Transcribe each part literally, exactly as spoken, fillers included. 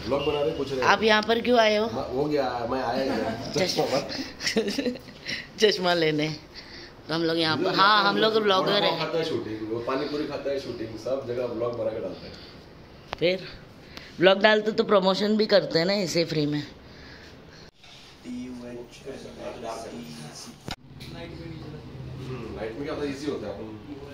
Vlog बना रहे, पूछ रहे आप यहाँ पर क्यों आए हो? हो गया, मैं आया चश्मा चश्मा लेने। तो हम लोग यहाँ पर, हाँ हम लोग ब्लॉगर हैं। खाता है शूटिंग, वो पानी पूरी खाता है शूटिंग, सब जगह ब्लॉग बना के डालते हैं। फिर ब्लॉग डालते तो प्रमोशन भी करते हैं ना इसे फ्री में। नाइट में क्या होता है, इजी होता है।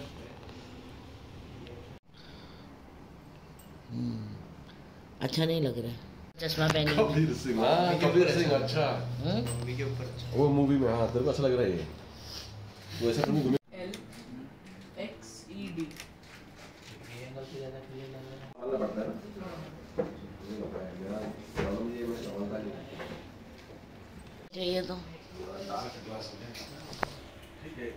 अच्छा नहीं लग रहा है चश्मा पहने। कबीर सिंह, हाँ कबीर सिंह, अच्छा मूवी के ऊपर वो मूवी में, हाँ तेरे को अच्छा लग रहा है ये वैसा तो मूवी में। एल एक्स ई डी ये एंगल से ज्यादा क्लियर लग रहा है। अलग पड़ता है ना, ये होता है मेरा प्रॉब्लम, ये मैं समझता नहीं चाहिए तो ठीक है।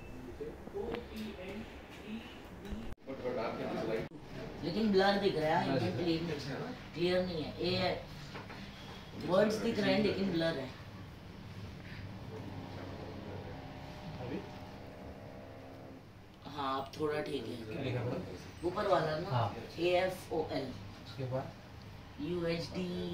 लेकिन ब्लर दिख रहा है, क्लियर नहीं है। ये वर्ड्स दिख रहे हैं लेकिन ब्लर है। हाँ अब थोड़ा ठीक है। ऊपर वाला ना, ए एफ ओ एल, उसके बाद यू एच डी।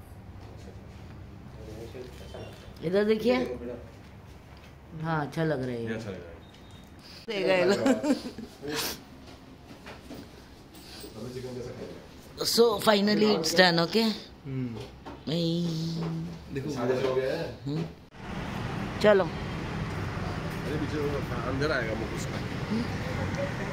इधर देखिए, हाँ अच्छा लग रहा है, अच्छा देगा। So finally it's done, okay? देखो हो गया है। चलो अरे पीछे अंदर आएगा मुझे उसका।